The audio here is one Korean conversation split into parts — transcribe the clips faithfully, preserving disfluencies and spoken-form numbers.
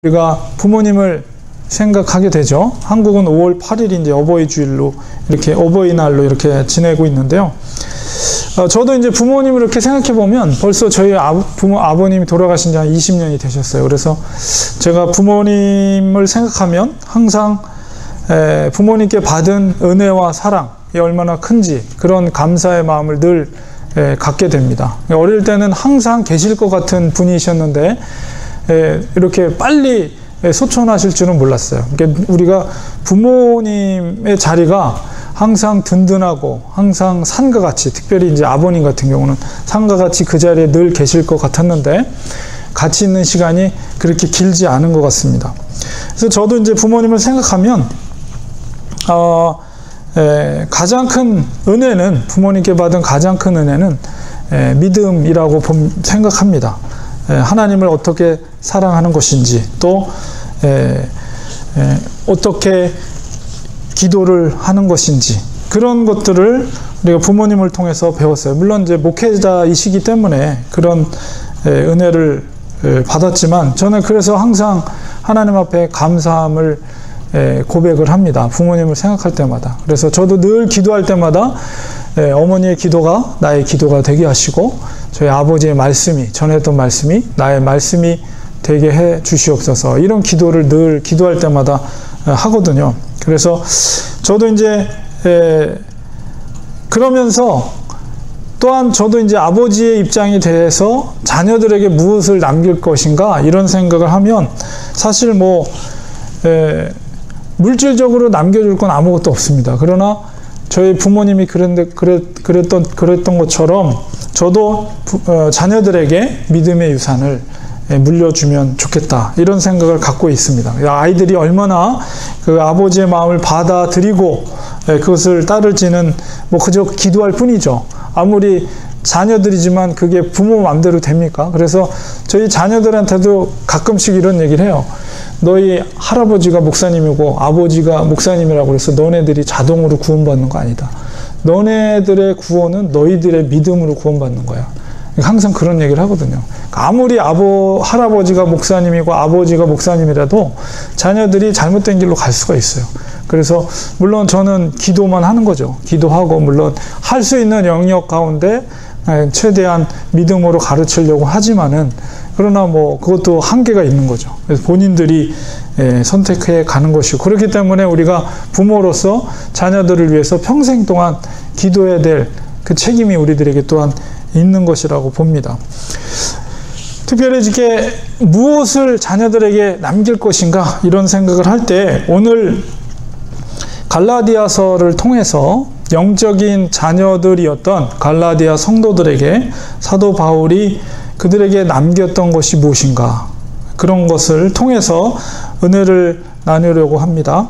우리가 부모님을 생각하게 되죠. 한국은 오월 팔일이 이제 어버이 주일로 이렇게 어버이날로 이렇게 지내고 있는데요. 어, 저도 이제 부모님을 이렇게 생각해 보면 벌써 저희 아, 부모 아버님이 돌아가신 지 한 이십 년이 되셨어요. 그래서 제가 부모님을 생각하면 항상 에, 부모님께 받은 은혜와 사랑이 얼마나 큰지 그런 감사의 마음을 늘 에, 갖게 됩니다. 어릴 때는 항상 계실 것 같은 분이셨는데 에, 이렇게 빨리 소천하실 줄은 몰랐어요. 그러니까 우리가 부모님의 자리가 항상 든든하고 항상 산과 같이, 특별히 이제 아버님 같은 경우는 산과 같이 그 자리에 늘 계실 것 같았는데 같이 있는 시간이 그렇게 길지 않은 것 같습니다. 그래서 저도 이제 부모님을 생각하면 어, 에, 가장 큰 은혜는, 부모님께 받은 가장 큰 은혜는 에, 믿음이라고 봄, 생각합니다. 에, 하나님을 어떻게 사랑하는 것인지, 또 에, 에, 어떻게 기도를 하는 것인지, 그런 것들을 우리가 부모님을 통해서 배웠어요. 물론 이제 목회자이시기 때문에 그런 에, 은혜를 에, 받았지만 저는 그래서 항상 하나님 앞에 감사함을 에, 고백을 합니다. 부모님을 생각할 때마다. 그래서 저도 늘 기도할 때마다 에, 어머니의 기도가 나의 기도가 되게 하시고, 저희 아버지의 말씀이, 전했던 말씀이 나의 말씀이 되게 해 주시옵소서, 이런 기도를 늘 기도할 때마다 하거든요. 그래서 저도 이제 에, 그러면서 또한 저도 이제 아버지의 입장이 돼서 자녀들에게 무엇을 남길 것인가 이런 생각을 하면 사실 뭐 에, 물질적으로 남겨줄 건 아무것도 없습니다. 그러나 저희 부모님이 그랬는데, 그랬, 그랬던, 그랬던 것처럼 저도 부, 어, 자녀들에게 믿음의 유산을 예, 물려주면 좋겠다, 이런 생각을 갖고 있습니다. 아이들이 얼마나 그 아버지의 마음을 받아들이고 예, 그것을 따를지는 뭐 그저 기도할 뿐이죠. 아무리 자녀들이지만 그게 부모 마음대로 됩니까? 그래서 저희 자녀들한테도 가끔씩 이런 얘기를 해요. 너희 할아버지가 목사님이고 아버지가 목사님이라고 해서 너네들이 자동으로 구원받는 거 아니다. 너네들의 구원은 너희들의 믿음으로 구원받는 거야. 항상 그런 얘기를 하거든요. 아무리 아버, 할아버지가 목사님이고 아버지가 목사님이라도 자녀들이 잘못된 길로 갈 수가 있어요. 그래서 물론 저는 기도만 하는 거죠. 기도하고 물론 할 수 있는 영역 가운데 최대한 믿음으로 가르치려고 하지만은, 그러나 뭐 그것도 한계가 있는 거죠. 그래서 본인들이 예, 선택해 가는 것이고, 그렇기 때문에 우리가 부모로서 자녀들을 위해서 평생 동안 기도해야 될 그 책임이 우리들에게 또한 있는 것이라고 봅니다. 특별히 이렇게 무엇을 자녀들에게 남길 것인가 이런 생각을 할 때, 오늘 갈라디아서를 통해서 영적인 자녀들이었던 갈라디아 성도들에게 사도 바울이 그들에게 남겼던 것이 무엇인가, 그런 것을 통해서 은혜를 나누려고 합니다.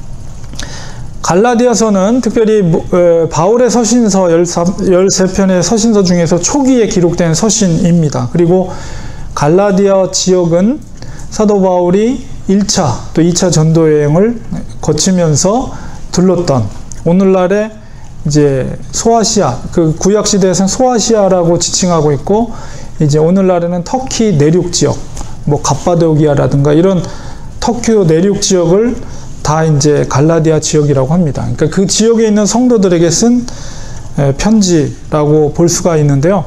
갈라디아서는 특별히 바울의 서신서 열세 편의 서신서 중에서 초기에 기록된 서신입니다. 그리고 갈라디아 지역은 사도 바울이 일 차 또 이 차 전도 여행을 거치면서 들렀던, 오늘날의 이제 소아시아, 그 구약 시대에서는 소아시아라고 지칭하고 있고, 이제 오늘날에는 터키 내륙 지역, 뭐 갑바도기아라든가 이런 터키 내륙 지역을 다 이제 갈라디아 지역이라고 합니다. 그러니까 그 지역에 있는 성도들에게 쓴 편지라고 볼 수가 있는데요.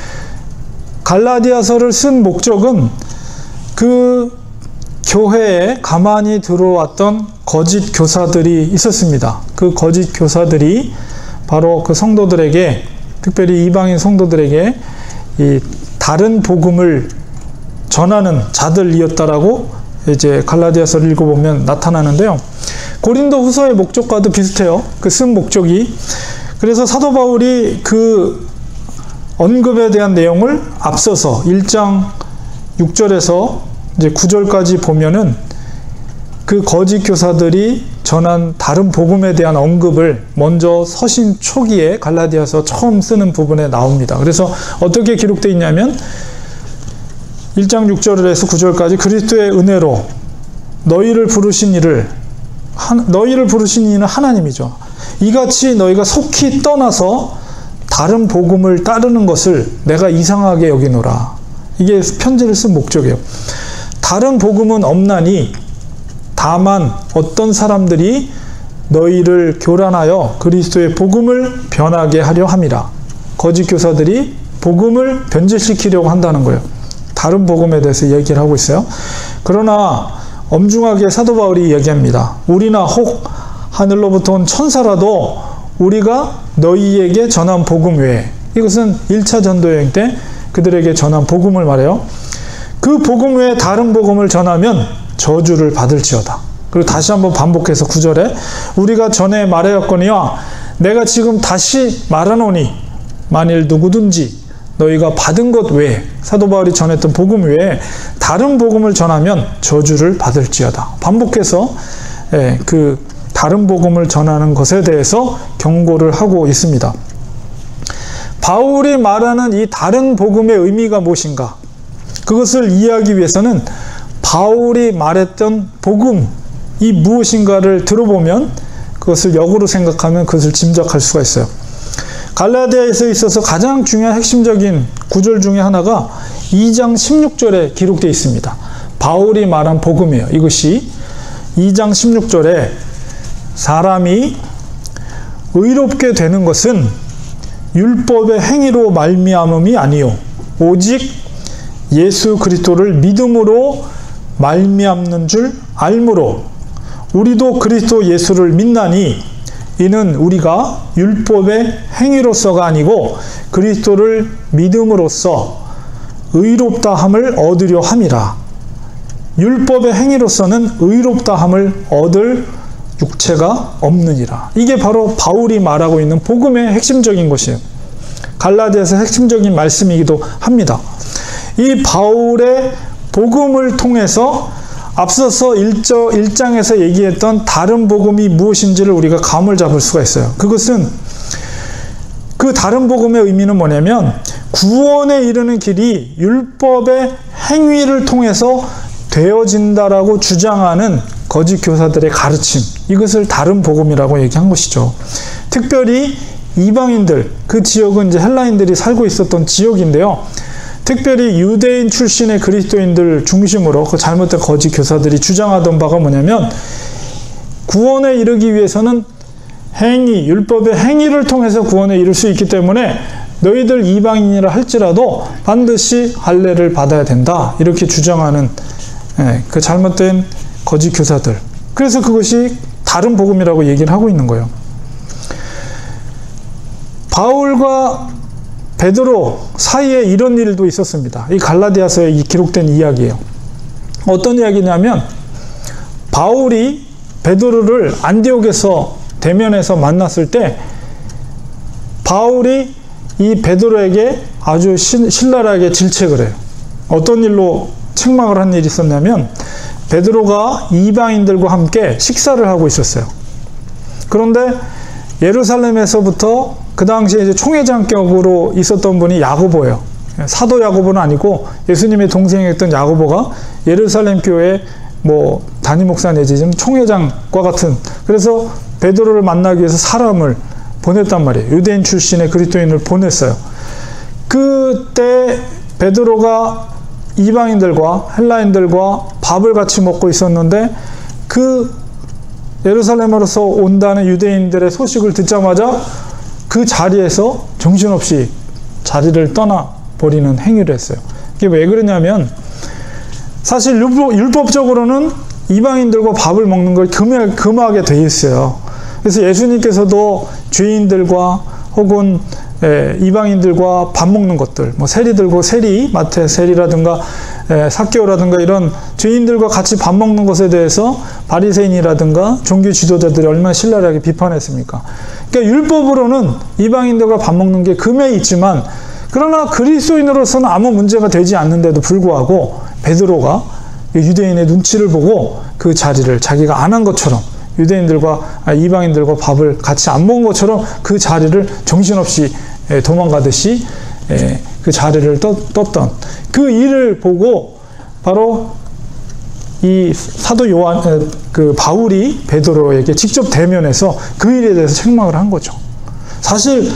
갈라디아서를 쓴 목적은 그 교회에 가만히 들어왔던 거짓 교사들이 있었습니다. 그 거짓 교사들이 바로 그 성도들에게, 특별히 이방인 성도들에게 이 다른 복음을 전하는 자들이었다라고 이제 갈라디아서를 읽어보면 나타나는데요. 고린도 후서의 목적과도 비슷해요. 그 쓴 목적이. 그래서 사도 바울이 그 언급에 대한 내용을 앞서서 일 장 육 절에서 이제 구 절까지 보면은 그 거짓 교사들이 전한 다른 복음에 대한 언급을 먼저 서신 초기에 갈라디아서 처음 쓰는 부분에 나옵니다. 그래서 어떻게 기록되어 있냐면 일 장 육 절에서 구 절까지 그리스도의 은혜로 너희를 부르신 이를, 너희를 부르신 이는 하나님이죠. 이같이 너희가 속히 떠나서 다른 복음을 따르는 것을 내가 이상하게 여기노라. 이게 편지를 쓴 목적이에요. 다른 복음은 없나니 다만 어떤 사람들이 너희를 교란하여 그리스도의 복음을 변하게 하려 함이라. 거짓 교사들이 복음을 변질시키려고 한다는 거예요. 다른 복음에 대해서 얘기를 하고 있어요. 그러나 엄중하게 사도 바울이 얘기합니다. 우리나 혹 하늘로부터 온 천사라도 우리가 너희에게 전한 복음 외에, 이것은 일 차 전도여행 때 그들에게 전한 복음을 말해요. 그 복음 외에 다른 복음을 전하면 저주를 받을지어다. 그리고 다시 한번 반복해서 구 절에 우리가 전에 말하였거니와 내가 지금 다시 말하노니 만일 누구든지 너희가 받은 것 외에, 사도 바울이 전했던 복음 외에 다른 복음을 전하면 저주를 받을지어다. 반복해서 예, 그 다른 복음을 전하는 것에 대해서 경고를 하고 있습니다. 바울이 말하는 이 다른 복음의 의미가 무엇인가? 그것을 이해하기 위해서는 바울이 말했던 복음이 무엇인가를 들어보면, 그것을 역으로 생각하면 그것을 짐작할 수가 있어요. 갈라디아에서 있어서 가장 중요한 핵심적인 구절 중에 하나가 이 장 십육 절에 기록되어 있습니다. 바울이 말한 복음이에요. 이것이 이 장 십육 절에 사람이 의롭게 되는 것은 율법의 행위로 말미암음이 아니요 오직 예수 그리스도를 믿음으로 말미암는 줄 알므로 우리도 그리스도 예수를 믿나니 이는 우리가 율법의 행위로서가 아니고 그리스도를 믿음으로써 의롭다함을 얻으려 함이라. 율법의 행위로서는 의롭다함을 얻을 육체가 없느니라. 이게 바로 바울이 말하고 있는 복음의 핵심적인 것이에요. 갈라디아서 핵심적인 말씀이기도 합니다. 이 바울의 복음을 통해서 앞서서 일 장에서 얘기했던 다른 복음이 무엇인지를 우리가 감을 잡을 수가 있어요. 그것은, 그 다른 복음의 의미는 뭐냐면 구원에 이르는 길이 율법의 행위를 통해서 되어진다라고 주장하는 거짓 교사들의 가르침, 이것을 다른 복음이라고 얘기한 것이죠. 특별히 이방인들, 그 지역은 이제 헬라인들이 살고 있었던 지역인데요. 특별히 유대인 출신의 그리스도인들 중심으로 그 잘못된 거짓 교사들이 주장하던 바가 뭐냐면 구원에 이르기 위해서는 행위, 율법의 행위를 통해서 구원에 이를 수 있기 때문에 너희들 이방인이라 할지라도 반드시 할례를 받아야 된다, 이렇게 주장하는 예, 그 잘못된 거짓 교사들. 그래서 그것이 다른 복음이라고 얘기를 하고 있는 거예요. 바울과 베드로 사이에 이런 일도 있었습니다. 이 갈라디아서에 이 기록된 이야기예요. 어떤 이야기냐면 바울이 베드로를 안디옥에서 대면에서 만났을 때 바울이 이 베드로에게 아주 신랄하게 질책을 해요. 어떤 일로 책망을 한 일이 있었냐면 베드로가 이방인들과 함께 식사를 하고 있었어요. 그런데 예루살렘에서부터 그 당시에 이제 총회장격으로 있었던 분이 야고보예요. 사도 야고보는 아니고 예수님의 동생이었던 야고보가 예루살렘 교회 뭐 담임 목사 내지 좀 총회장과 같은, 그래서 베드로를 만나기 위해서 사람을 보냈단 말이에요. 유대인 출신의 그리스도인을 보냈어요. 그때 베드로가 이방인들과 헬라인들과 밥을 같이 먹고 있었는데 그 예루살렘으로서 온다는 유대인들의 소식을 듣자마자 그 자리에서 정신없이 자리를 떠나버리는 행위를 했어요. 이게 왜 그러냐면 사실 율법, 율법적으로는 이방인들과 밥을 먹는 걸 금하, 금하게 돼 있어요. 그래서 예수님께서도 죄인들과 혹은 예, 이방인들과 밥 먹는 것들, 뭐 세리들과 세리, 마태 세리라든가 예, 삭개오라든가 이런 죄인들과 같이 밥 먹는 것에 대해서 바리새인이라든가 종교 지도자들이 얼마나 신랄하게 비판했습니까? 그러니까 율법으로는 이방인들과 밥 먹는 게 금해 있지만, 그러나 그리스도인으로서는 아무 문제가 되지 않는데도 불구하고 베드로가 유대인의 눈치를 보고 그 자리를 자기가 안 한 것처럼, 유대인들과 아, 이방인들과 밥을 같이 안 먹은 것처럼 그 자리를 정신없이 에, 도망가듯이 에, 그 자리를 떴, 떴던 그 일을 보고 바로 이 사도 요한, 에, 그 바울이 베드로에게 직접 대면해서 그 일에 대해서 책망을 한 거죠. 사실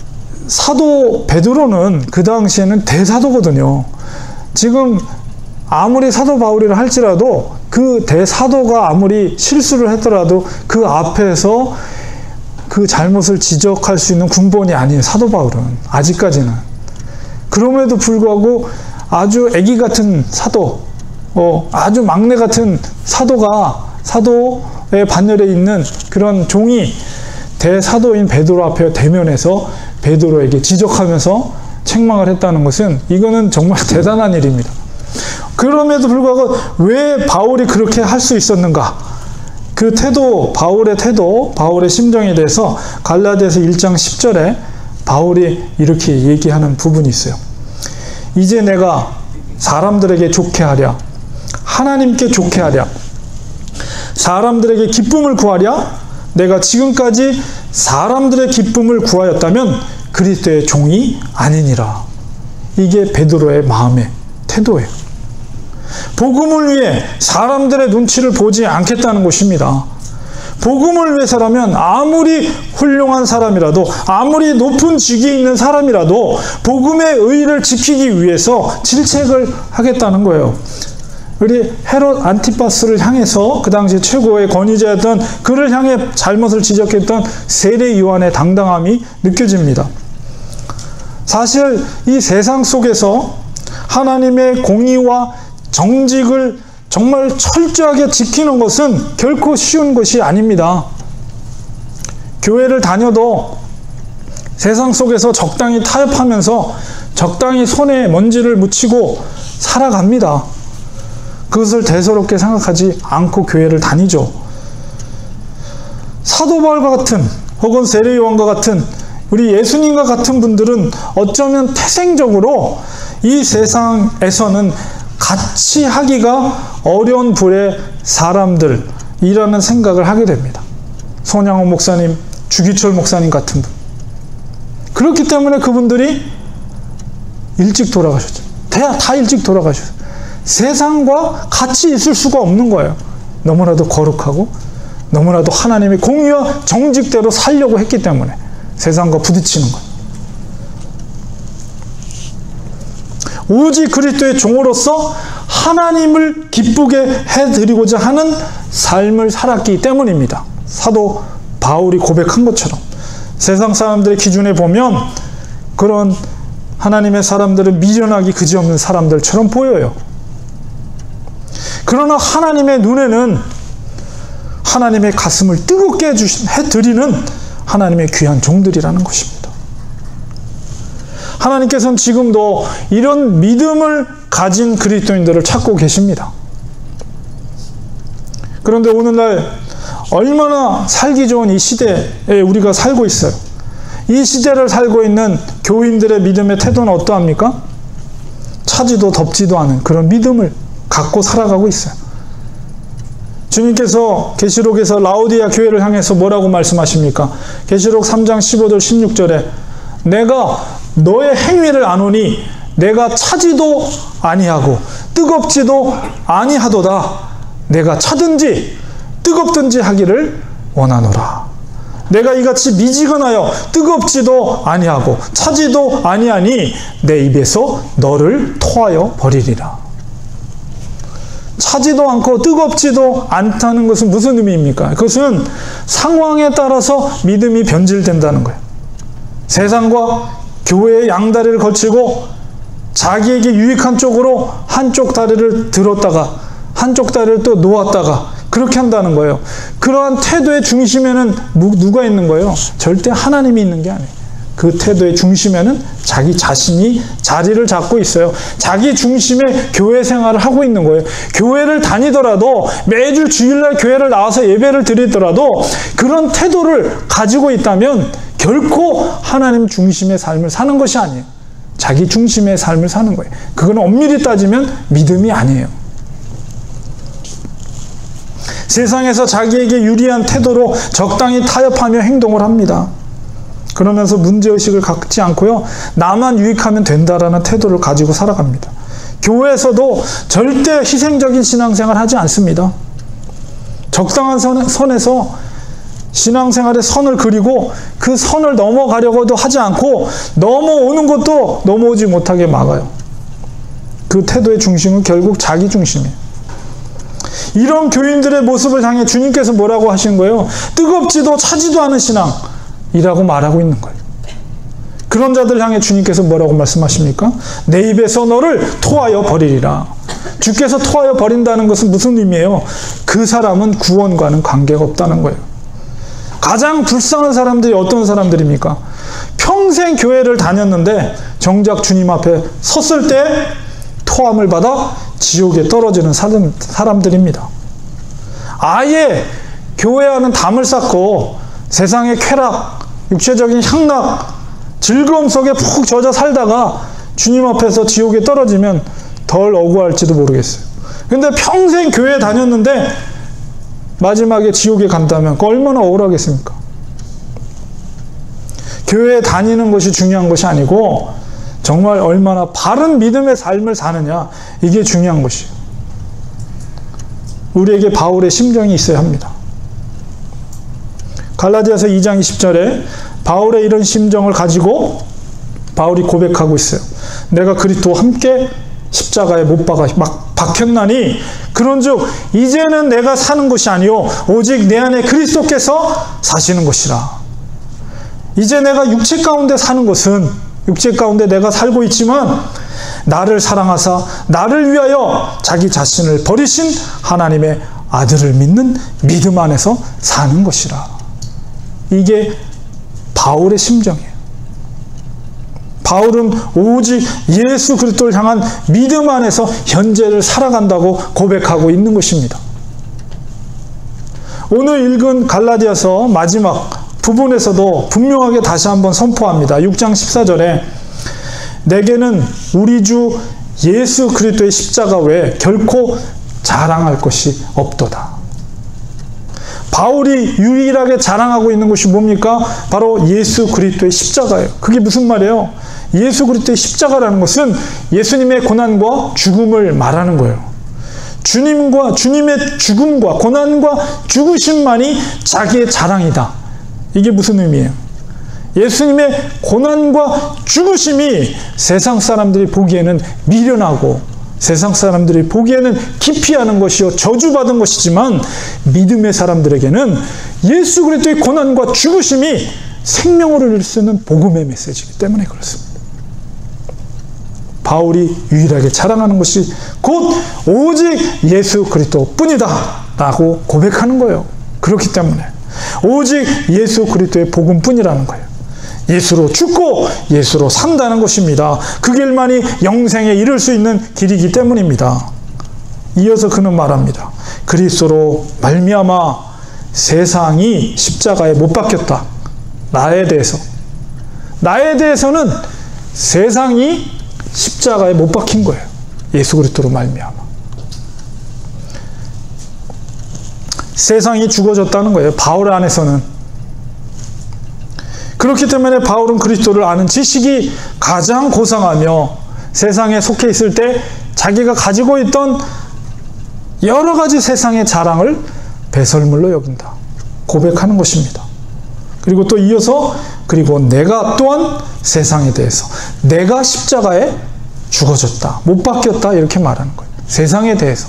사도 베드로는 그 당시에는 대사도거든요. 지금 아무리 사도 바울이라 할지라도 그 대사도가 아무리 실수를 했더라도 그 앞에서 그 잘못을 지적할 수 있는 군번이 아니에요. 사도 바울은 아직까지는. 그럼에도 불구하고 아주 아기 같은 사도, 어, 아주 막내 같은 사도가 사도의 반열에 있는 그런 종이 대사도인 베드로 앞에 대면해서 베드로에게 지적하면서 책망을 했다는 것은 이거는 정말 대단한 일입니다. 그럼에도 불구하고 왜 바울이 그렇게 할 수 있었는가? 그 태도, 바울의 태도, 바울의 심정에 대해서 갈라디아서 일 장 십 절에 바울이 이렇게 얘기하는 부분이 있어요. 이제 내가 사람들에게 좋게 하랴, 하나님께 좋게 하랴, 사람들에게 기쁨을 구하랴, 내가 지금까지 사람들의 기쁨을 구하였다면 그리스도의 종이 아니니라. 이게 베드로의 마음의 태도예요. 복음을 위해 사람들의 눈치를 보지 않겠다는 것입니다. 복음을 위해서라면 아무리 훌륭한 사람이라도, 아무리 높은 직위에 있는 사람이라도 복음의 의의를 지키기 위해서 질책을 하겠다는 거예요. 우리 헤롯 안티파스를 향해서 그 당시 최고의 권위자였던 그를 향해 잘못을 지적했던 세례 요한의 당당함이 느껴집니다. 사실 이 세상 속에서 하나님의 공의와 정직을 정말 철저하게 지키는 것은 결코 쉬운 것이 아닙니다. 교회를 다녀도 세상 속에서 적당히 타협하면서 적당히 손에 먼지를 묻히고 살아갑니다. 그것을 대수롭게 생각하지 않고 교회를 다니죠. 사도 바울과 같은 혹은 세례 요한과 같은 우리 예수님과 같은 분들은 어쩌면 태생적으로 이 세상에서는 같이 하기가 어려운 부의 사람들이라는 생각을 하게 됩니다. 손양호 목사님, 주기철 목사님 같은 분. 그렇기 때문에 그분들이 일찍 돌아가셨죠. 다, 다 일찍 돌아가셨어요. 세상과 같이 있을 수가 없는 거예요. 너무나도 거룩하고 너무나도 하나님의 공의와 정직대로 살려고 했기 때문에 세상과 부딪히는 거예요. 오직 그리스도의 종으로서 하나님을 기쁘게 해드리고자 하는 삶을 살았기 때문입니다. 사도 바울이 고백한 것처럼 세상 사람들의 기준에 보면 그런 하나님의 사람들은 미련하기 그지없는 사람들처럼 보여요. 그러나 하나님의 눈에는 하나님의 가슴을 뜨겁게 해드리는 하나님의 귀한 종들이라는 것입니다. 하나님께서는 지금도 이런 믿음을 가진 그리스도인들을 찾고 계십니다. 그런데 오늘날 얼마나 살기 좋은 이 시대에 우리가 살고 있어요. 이 시대를 살고 있는 교인들의 믿음의 태도는 어떠합니까? 차지도 덥지도 않은 그런 믿음을 갖고 살아가고 있어요. 주님께서 계시록에서 라오디아 교회를 향해서 뭐라고 말씀하십니까? 계시록 삼 장 십오 절 십육 절에 내가 너의 행위를 아노니 내가 차지도 아니하고 뜨겁지도 아니하도다. 내가 차든지 뜨겁든지 하기를 원하노라. 내가 이같이 미지근하여 뜨겁지도 아니하고 차지도 아니하니 내 입에서 너를 토하여 버리리라. 차지도 않고 뜨겁지도 않다는 것은 무슨 의미입니까? 그것은 상황에 따라서 믿음이 변질된다는 거예요. 세상과 교회의 양다리를 걸치고 자기에게 유익한 쪽으로 한쪽 다리를 들었다가 한쪽 다리를 또 놓았다가 그렇게 한다는 거예요. 그러한 태도의 중심에는 누가 있는 거예요? 절대 하나님이 있는 게 아니에요. 그 태도의 중심에는 자기 자신이 자리를 잡고 있어요. 자기 중심의 교회 생활을 하고 있는 거예요. 교회를 다니더라도 매주 주일날 교회를 나와서 예배를 드리더라도 그런 태도를 가지고 있다면 결코 하나님 중심의 삶을 사는 것이 아니에요. 자기 중심의 삶을 사는 거예요. 그건 엄밀히 따지면 믿음이 아니에요. 세상에서 자기에게 유리한 태도로 적당히 타협하며 행동을 합니다. 그러면서 문제의식을 갖지 않고요. 나만 유익하면 된다라는 태도를 가지고 살아갑니다. 교회에서도 절대 희생적인 신앙생활을 하지 않습니다. 적당한 선, 선에서 신앙생활의 선을 그리고 그 선을 넘어가려고도 하지 않고 넘어오는 것도 넘어오지 못하게 막아요. 그 태도의 중심은 결국 자기 중심이에요. 이런 교인들의 모습을 향해 주님께서 뭐라고 하신 거예요? 뜨겁지도 차지도 않은 신앙이라고 말하고 있는 거예요. 그런 자들 향해 주님께서 뭐라고 말씀하십니까? 내 입에서 너를 토하여 버리리라. 주께서 토하여 버린다는 것은 무슨 의미예요? 그 사람은 구원과는 관계가 없다는 거예요. 가장 불쌍한 사람들이 어떤 사람들입니까? 평생 교회를 다녔는데 정작 주님 앞에 섰을 때 토함을 받아 지옥에 떨어지는 사람, 사람들입니다. 아예 교회와는 담을 쌓고 세상의 쾌락, 육체적인 향락, 즐거움 속에 푹 젖어 살다가 주님 앞에서 지옥에 떨어지면 덜 억울할지도 모르겠어요. 근데 평생 교회 다녔는데 마지막에 지옥에 간다면 그거 얼마나 억울하겠습니까? 교회 다니는 것이 중요한 것이 아니고 정말 얼마나 바른 믿음의 삶을 사느냐, 이게 중요한 것이에요. 우리에게 바울의 심정이 있어야 합니다. 갈라디아서 이 장 이십 절에 바울의 이런 심정을 가지고 바울이 고백하고 있어요. 내가 그리스도와 함께 십자가에 못 박아 막 박혔나니 그런즉 이제는 내가 사는 것이 아니요 오직 내 안에 그리스도께서 사시는 것이라. 이제 내가 육체 가운데 사는 것은, 육체 가운데 내가 살고 있지만 나를 사랑하사 나를 위하여 자기 자신을 버리신 하나님의 아들을 믿는 믿음 안에서 사는 것이라. 이게 바울의 심정이에요. 바울은 오직 예수 그리스도를 향한 믿음 안에서 현재를 살아간다고 고백하고 있는 것입니다. 오늘 읽은 갈라디아서 마지막 부분에서도 분명하게 다시 한번 선포합니다. 육 장 십사 절에 내게는 우리 주 예수 그리스도의 십자가 외에 결코 자랑할 것이 없도다. 바울이 유일하게 자랑하고 있는 것이 뭡니까? 바로 예수 그리스도의 십자가예요. 그게 무슨 말이에요? 예수 그리스도의 십자가라는 것은 예수님의 고난과 죽음을 말하는 거예요. 주님과 주님의 죽음과 고난과 죽으심만이 자기의 자랑이다. 이게 무슨 의미예요? 예수님의 고난과 죽으심이 세상 사람들이 보기에는 미련하고 세상 사람들이 보기에는 기피하는 것이요 저주받은 것이지만 믿음의 사람들에게는 예수 그리스도의 고난과 죽으심이 생명을 얻을 수 있는 복음의 메시지이기 때문에 그렇습니다. 바울이 유일하게 자랑하는 것이 곧 오직 예수 그리스도뿐이다 라고 고백하는 거예요. 그렇기 때문에 오직 예수 그리스도의 복음뿐이라는 거예요. 예수로 죽고 예수로 산다는 것입니다. 그 길만이 영생에 이를 수 있는 길이기 때문입니다. 이어서 그는 말합니다. 그리스도로 말미암아 세상이 십자가에 못 박혔다. 나에 대해서. 나에 대해서는 세상이 십자가에 못 박힌 거예요. 예수 그리스도로 말미암아. 세상이 죽어졌다는 거예요. 바울 안에서는. 그렇기 때문에 바울은 그리스도를 아는 지식이 가장 고상하며 세상에 속해 있을 때 자기가 가지고 있던 여러 가지 세상의 자랑을 배설물로 여긴다. 고백하는 것입니다. 그리고 또 이어서 그리고 내가 또한 세상에 대해서 내가 십자가에 죽어졌다. 못 박혔다. 이렇게 말하는 거예요. 세상에 대해서.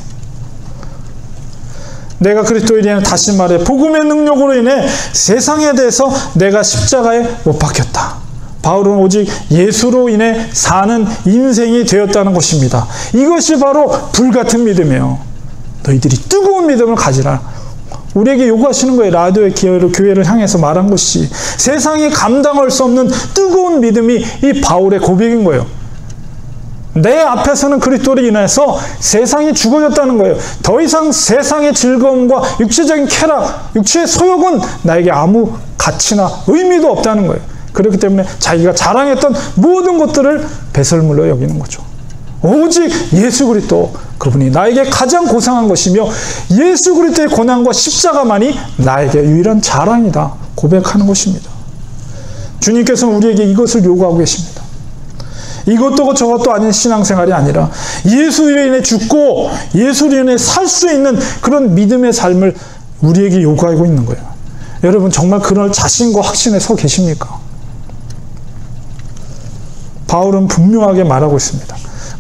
내가 그리스도에 대한 다시 말해 복음의 능력으로 인해 세상에 대해서 내가 십자가에 못 박혔다. 바울은 오직 예수로 인해 사는 인생이 되었다는 것입니다. 이것이 바로 불같은 믿음이에요. 너희들이 뜨거운 믿음을 가지라. 우리에게 요구하시는 거예요. 라디오의 기회로 교회를 향해서 말한 것이 세상이 감당할 수 없는 뜨거운 믿음이 이 바울의 고백인 거예요. 내 앞에서는 그리스도로 인해서 세상이 죽어졌다는 거예요. 더 이상 세상의 즐거움과 육체적인 쾌락, 육체의 소욕은 나에게 아무 가치나 의미도 없다는 거예요. 그렇기 때문에 자기가 자랑했던 모든 것들을 배설물로 여기는 거죠. 오직 예수 그리스도, 그분이 나에게 가장 고상한 것이며 예수 그리스도의 고난과 십자가만이 나에게 유일한 자랑이다 고백하는 것입니다. 주님께서는 우리에게 이것을 요구하고 계십니다. 이것도 저것도 아닌 신앙생활이 아니라 예수로 인해 죽고 예수로 인해 살 수 있는 그런 믿음의 삶을 우리에게 요구하고 있는 거예요. 여러분 정말 그런 자신과 확신에 서 계십니까? 바울은 분명하게 말하고 있습니다.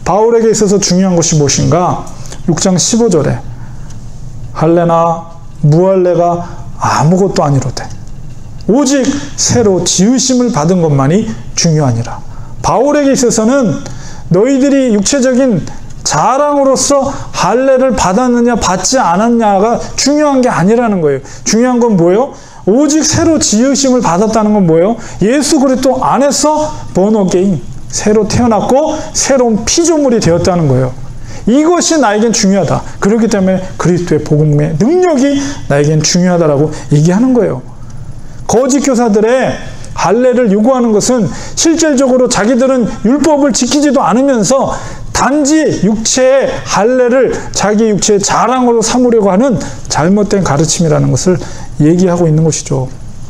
바울에게 있어서 중요한 것이 무엇인가? 육 장 십오 절에 할례나 무할례가 아무것도 아니로되 오직 새로 지으심을 받은 것만이 중요하니라. 바울에게 있어서는 너희들이 육체적인 자랑으로서 할례를 받았느냐 받지 않았냐가 중요한 게 아니라는 거예요. 중요한 건 뭐예요? 오직 새로 지으심을 받았다는 건 뭐예요? 예수 그리스도 안에서 born-again, 새로 태어났고 새로운 피조물이 되었다는 거예요. 이것이 나에겐 중요하다. 그렇기 때문에 그리스도의 복음의 능력이 나에겐 중요하다라고 얘기하는 거예요. 거짓 교사들의 할례를 요구하는 것은 실질적으로 자기들은 율법을 지키지도 않으면서 단지 육체의 할례를 자기 육체의 자랑으로 삼으려고 하는 잘못된 가르침이라는 것을 얘기하고 있는 것이죠.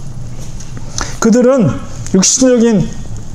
그들은 육신적인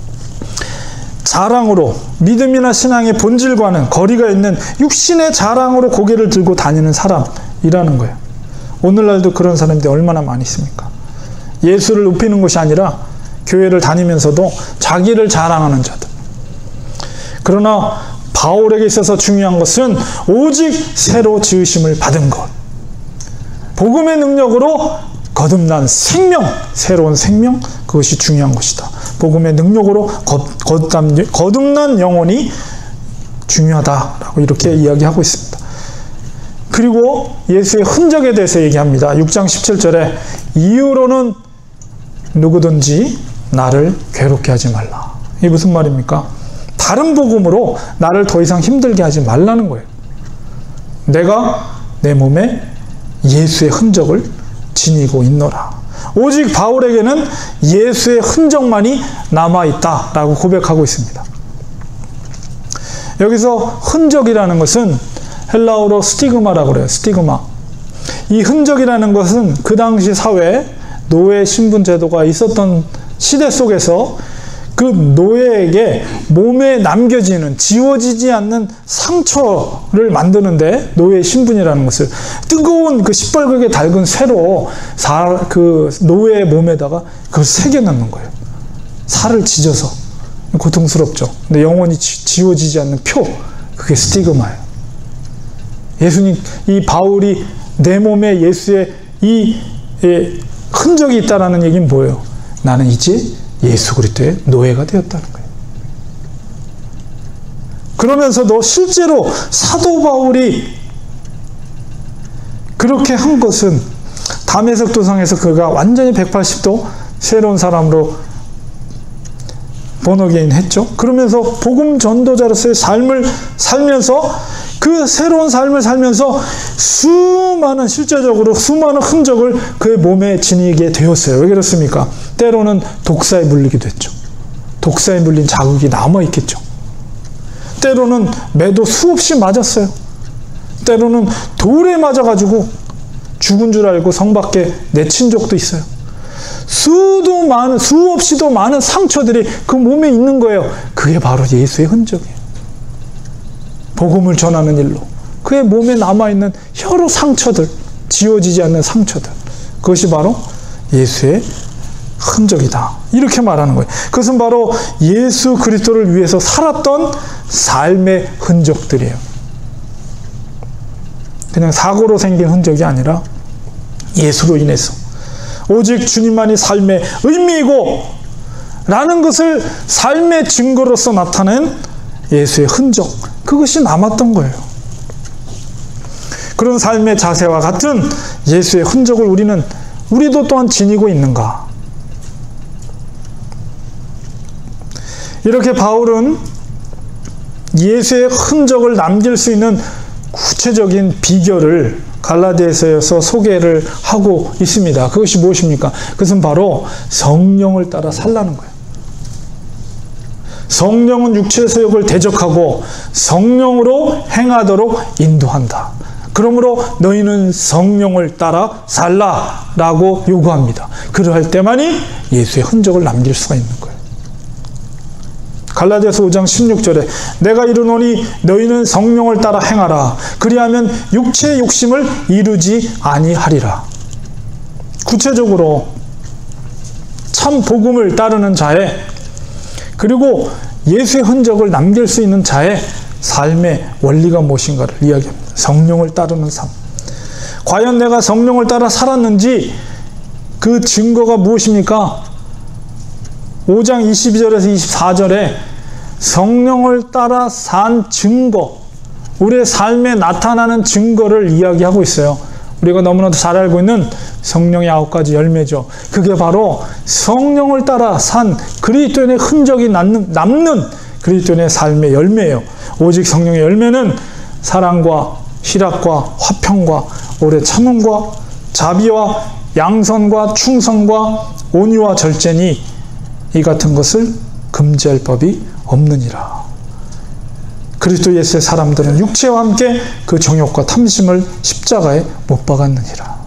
자랑으로 믿음이나 신앙의 본질과는 거리가 있는 육신의 자랑으로 고개를 들고 다니는 사람이라는 거예요. 오늘날도 그런 사람들이 얼마나 많이 있습니까? 예수를 높이는 것이 아니라 교회를 다니면서도 자기를 자랑하는 자들. 그러나 바울에게 있어서 중요한 것은 오직 새로 지으심을 받은 것. 복음의 능력으로 거듭난 생명, 새로운 생명, 그것이 중요한 것이다. 복음의 능력으로 거듭난 영혼이 중요하다라고 이렇게 이야기하고 있습니다. 그리고 예수의 흔적에 대해서 얘기합니다. 육 장 십칠 절에 이후로는 누구든지 나를 괴롭게 하지 말라. 이게 무슨 말입니까? 다른 복음으로 나를 더 이상 힘들게 하지 말라는 거예요. 내가 내 몸에 예수의 흔적을 지니고 있노라. 오직 바울에게는 예수의 흔적만이 남아있다라고 고백하고 있습니다. 여기서 흔적이라는 것은 헬라어로 스티그마라고 그래요. 스티그마. 이 흔적이라는 것은 그 당시 사회에 노예 신분 제도가 있었던 시대 속에서 그 노예에게 몸에 남겨지는, 지워지지 않는 상처를 만드는데 노예 신분이라는 것을 뜨거운 그 시뻘겋게 달군 쇠로 사, 그 노예의 몸에다가 그걸 새겨넣는 거예요. 살을 찢어서. 고통스럽죠. 근데 영원히 지, 지워지지 않는 표, 그게 스티그마예요. 예수님, 이 바울이 내 몸에 예수의 이 예, 흔적이 있다라는 얘기는 뭐예요? 나는 이제 예수 그리스도의 노예가 되었다는 거예요. 그러면서도 실제로 사도 바울이 그렇게 한 것은 다메섹 도상에서 그가 완전히 백팔십 도 새로운 사람으로 born-again 했죠. 그러면서 복음 전도자로서의 삶을 살면서 그 새로운 삶을 살면서 수많은, 실제적으로 수많은 흔적을 그의 몸에 지니게 되었어요. 왜 그렇습니까? 때로는 독사에 물리기도 했죠. 독사에 물린 자국이 남아있겠죠. 때로는 매도 수없이 맞았어요. 때로는 돌에 맞아가지고 죽은 줄 알고 성 밖에 내친 적도 있어요. 수도 많은, 수없이도 많은 상처들이 그 몸에 있는 거예요. 그게 바로 예수의 흔적이에요. 복음을 전하는 일로 그의 몸에 남아있는 여러 상처들, 지워지지 않는 상처들, 그것이 바로 예수의 흔적이다. 이렇게 말하는 거예요. 그것은 바로 예수 그리스도를 위해서 살았던 삶의 흔적들이에요. 그냥 사고로 생긴 흔적이 아니라 예수로 인해서 오직 주님만이 삶의 의미이고 라는 것을 삶의 증거로서 나타낸 예수의 흔적, 그것이 남았던 거예요. 그런 삶의 자세와 같은 예수의 흔적을 우리는, 우리도 또한 지니고 있는가? 이렇게 바울은 예수의 흔적을 남길 수 있는 구체적인 비결을 갈라디아서에서 소개를 하고 있습니다. 그것이 무엇입니까? 그것은 바로 성령을 따라 살라는 거예요. 성령은 육체의 소욕을 대적하고 성령으로 행하도록 인도한다. 그러므로 너희는 성령을 따라 살라라고 요구합니다. 그러할 때만이 예수의 흔적을 남길 수가 있는 거예요. 갈라디아서 오 장 십육 절에 내가 이르노니 너희는 성령을 따라 행하라. 그리하면 육체의 욕심을 이루지 아니하리라. 구체적으로 참 복음을 따르는 자의, 그리고 예수의 흔적을 남길 수 있는 자의 삶의 원리가 무엇인가를 이야기합니다. 성령을 따르는 삶. 과연 내가 성령을 따라 살았는지 그 증거가 무엇입니까? 오 장 이십이 절에서 이십사 절에 성령을 따라 산 증거, 우리의 삶에 나타나는 증거를 이야기하고 있어요. 우리가 너무나도 잘 알고 있는 성령의 아홉 가지 열매죠. 그게 바로 성령을 따라 산 그리스도인의 흔적이 남는, 남는 그리스도인의 삶의 열매예요. 오직 성령의 열매는 사랑과 희락과 화평과 오래 참음과 자비와 양선과 충성과 온유와 절제니 이 같은 것을 금지할 법이 없느니라. 그리스도 예수의 사람들은 육체와 함께 그 정욕과 탐심을 십자가에 못 박았느니라.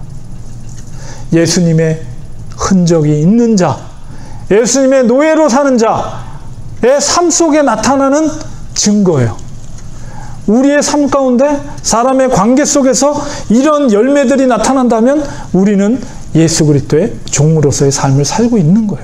예수님의 흔적이 있는 자, 예수님의 노예로 사는 자의 삶 속에 나타나는 증거예요. 우리의 삶 가운데 사람의 관계 속에서 이런 열매들이 나타난다면 우리는 예수 그리스도의 종으로서의 삶을 살고 있는 거예요.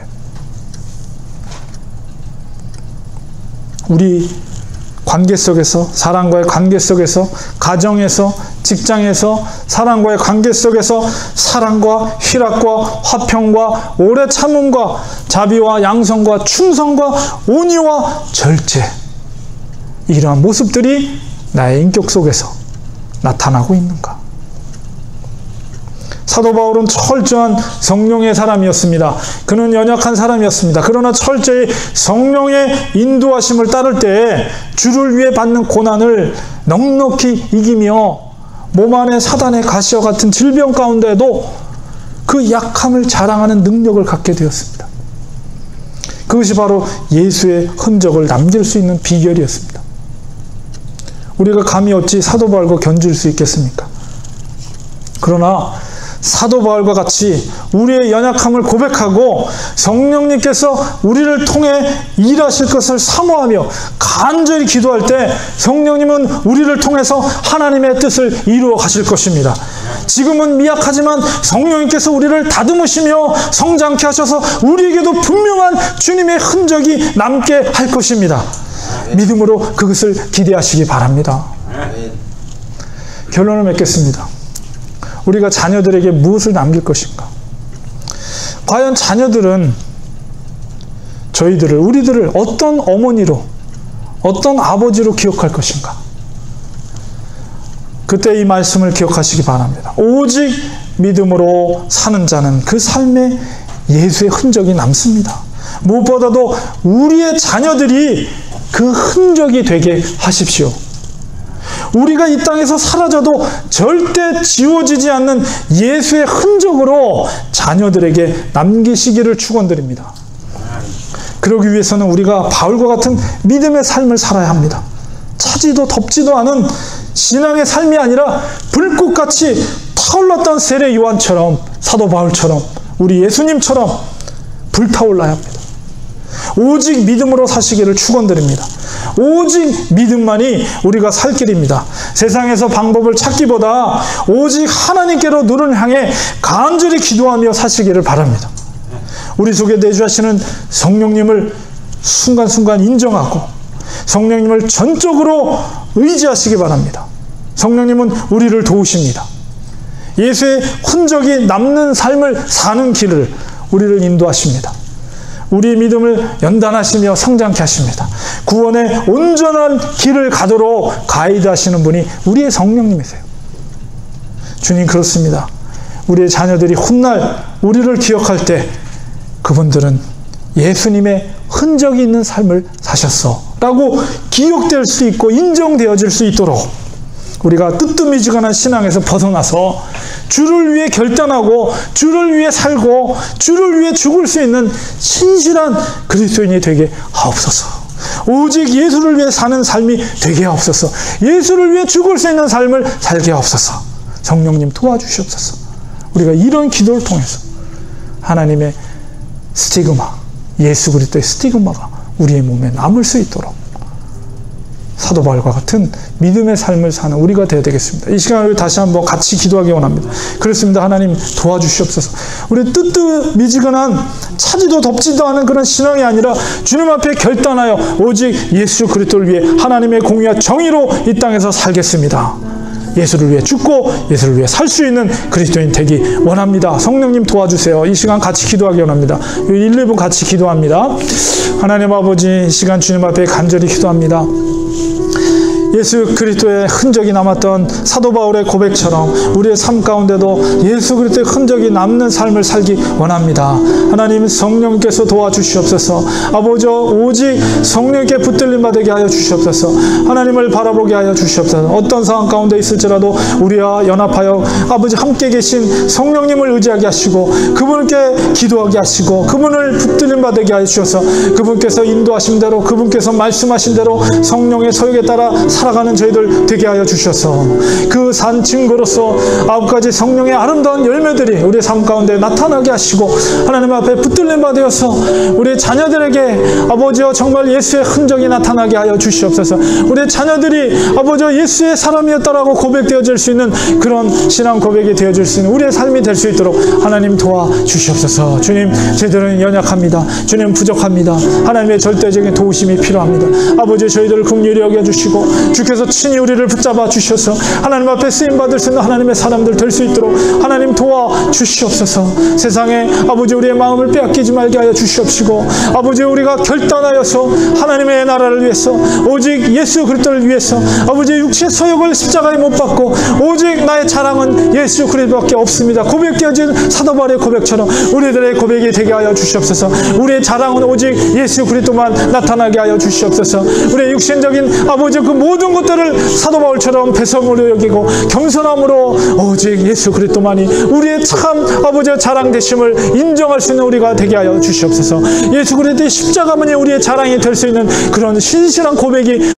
우리 관계 속에서, 사람과의 관계 속에서, 가정에서, 직장에서, 사람과의 관계 속에서 사랑과 희락과 화평과 오래 참음과 자비와 양성과 충성과 온유와 절제, 이러한 모습들이 나의 인격 속에서 나타나고 있는가? 사도 바울은 철저한 성령의 사람이었습니다. 그는 연약한 사람이었습니다. 그러나 철저히 성령의 인도하심을 따를 때 주를 위해 받는 고난을 넉넉히 이기며 몸 안에 사단의 가시와 같은 질병 가운데도 그 약함을 자랑하는 능력을 갖게 되었습니다. 그것이 바로 예수의 흔적을 남길 수 있는 비결이었습니다. 우리가 감히 어찌 사도 바울과 견줄 수 있겠습니까? 그러나 사도 바울과 같이 우리의 연약함을 고백하고 성령님께서 우리를 통해 일하실 것을 사모하며 간절히 기도할 때 성령님은 우리를 통해서 하나님의 뜻을 이루어 가실 것입니다. 지금은 미약하지만 성령님께서 우리를 다듬으시며 성장케 하셔서 우리에게도 분명한 주님의 흔적이 남게 할 것입니다. 믿음으로 그것을 기대하시기 바랍니다. 결론을 맺겠습니다. 우리가 자녀들에게 무엇을 남길 것인가? 과연 자녀들은 저희들을, 우리들을 어떤 어머니로, 어떤 아버지로 기억할 것인가? 그때 이 말씀을 기억하시기 바랍니다. 오직 믿음으로 사는 자는 그 삶에 예수의 흔적이 남습니다. 무엇보다도 우리의 자녀들이 그 흔적이 되게 하십시오. 우리가 이 땅에서 사라져도 절대 지워지지 않는 예수의 흔적으로 자녀들에게 남기시기를 축원드립니다. 그러기 위해서는 우리가 바울과 같은 믿음의 삶을 살아야 합니다. 차지도 덥지도 않은 신앙의 삶이 아니라 불꽃같이 타올랐던 세례 요한처럼, 사도 바울처럼, 우리 예수님처럼 불타올라야 합니다. 오직 믿음으로 사시기를 축원드립니다. 오직 믿음만이 우리가 살 길입니다. 세상에서 방법을 찾기보다 오직 하나님께로 눈을 향해 간절히 기도하며 사시기를 바랍니다. 우리 속에 내주하시는 성령님을 순간순간 인정하고 성령님을 전적으로 의지하시기 바랍니다. 성령님은 우리를 도우십니다. 예수의 흔적이 남는 삶을 사는 길을 우리를 인도하십니다. 우리의 믿음을 연단하시며 성장케 하십니다. 구원의 온전한 길을 가도록 가이드하시는 분이 우리의 성령님이세요. 주님, 그렇습니다. 우리의 자녀들이 훗날 우리를 기억할 때 그분들은 예수님의 흔적이 있는 삶을 사셨어 라고 기억될 수 있고 인정되어질 수 있도록 우리가 뜨뜻미지근한 신앙에서 벗어나서 주를 위해 결단하고 주를 위해 살고 주를 위해 죽을 수 있는 신실한 그리스도인이 되게 하옵소서. 오직 예수를 위해 사는 삶이 되게 하옵소서. 예수를 위해 죽을 수 있는 삶을 살게 하옵소서. 성령님 도와주시옵소서. 우리가 이런 기도를 통해서 하나님의 스티그마, 예수 그리스도의 스티그마가 우리의 몸에 남을 수 있도록 사도 바울과 같은 믿음의 삶을 사는 우리가 되어야 되겠습니다. 이 시간을 다시 한번 같이 기도하기 원합니다. 그렇습니다. 하나님 도와주시옵소서. 우리 뜨뜻미지근한 차지도 덥지도 않은 그런 신앙이 아니라 주님 앞에 결단하여 오직 예수 그리스도를 위해 하나님의 공의와 정의로 이 땅에서 살겠습니다. 예수를 위해 죽고 예수를 위해 살 수 있는 그리스도인 되기 원합니다. 성령님 도와주세요. 이 시간 같이 기도하기 원합니다. 일, 이 분 같이 기도합니다. 하나님 아버지, 이 시간 주님 앞에 간절히 기도합니다. 예수 그리스도의 흔적이 남았던 사도 바울의 고백처럼 우리의 삶 가운데도 예수 그리스도의 흔적이 남는 삶을 살기 원합니다. 하나님 성령께서 도와주시옵소서. 아버지 오직 성령께 붙들림 받게 하여 주시옵소서. 하나님을 바라보게 하여 주시옵소서. 어떤 상황 가운데 있을지라도 우리와 연합하여 아버지 함께 계신 성령님을 의지하게 하시고 그분께 기도하게 하시고 그분을 붙들림 받게 하여 주셔서 그분께서 인도하신 대로 그분께서 말씀하신 대로 성령의 소욕에 따라 살아가는 저희들 되게 하여 주셔서 그 산 증거로서 아홉 가지 성령의 아름다운 열매들이 우리의 삶 가운데 나타나게 하시고 하나님 앞에 붙들림 받으어서 우리 자녀들에게 아버지여 정말 예수의 흔적이 나타나게 하여 주시옵소서. 우리 자녀들이 아버지여 예수의 사람이었다라고 고백되어질 수 있는 그런 신앙 고백이 되어질 수 있는 우리의 삶이 될 수 있도록 하나님 도와주시옵소서. 주님, 저희들은 연약합니다. 주님, 부족합니다. 하나님의 절대적인 도우심이 필요합니다. 아버지, 저희들을 긍휼히 여겨주시고 주께서 친히 우리를 붙잡아 주셔서 하나님 앞에 쓰임받을 수 있는 하나님의 사람들 될 수 있도록 하나님 도와주시옵소서. 세상에 아버지 우리의 마음을 빼앗기지 말게 하여 주시옵시고 아버지 우리가 결단하여서 하나님의 나라를 위해서 오직 예수 그리스도를 위해서 아버지 육체의 소욕을 십자가에 못 박고 오직 나의 자랑은 예수 그리스도밖에 없습니다. 고백되어진 사도 바울의 고백처럼 우리들의 고백이 되게 하여 주시옵소서. 우리의 자랑은 오직 예수 그리스도만 나타나게 하여 주시옵소서. 우리의 육신적인 아버지 그 모든 것들을 사도 바울처럼 배성으로 여기고 겸손함으로 오직 예수 그리스도만이 우리의 참 아버지의 자랑 되심을 인정할 수 있는 우리가 되게 하여 주시옵소서. 예수 그리스도의 십자가만이 우리의 자랑이 될 수 있는 그런 신실한 고백이